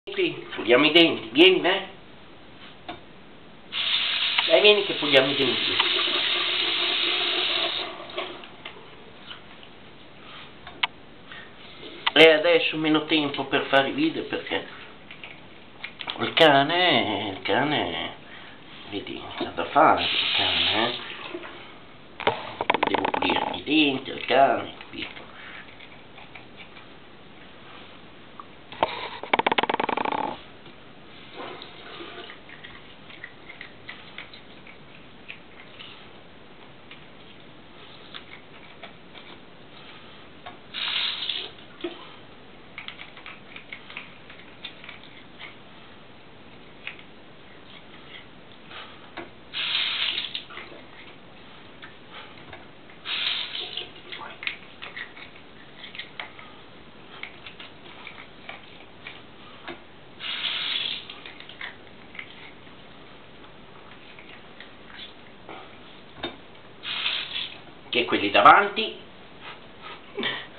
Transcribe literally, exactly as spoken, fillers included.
Qui, puliamo i denti, vieni, dai. Dai, vieni che puliamo i denti. E adesso meno tempo per fare i video perché il cane, il cane, vedi, c'ha da fare il cane, eh. Devo pulire i denti al cane, capito? Che quelli davanti